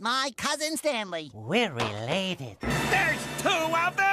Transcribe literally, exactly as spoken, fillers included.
my cousin Stanley. We're related. There's two of them?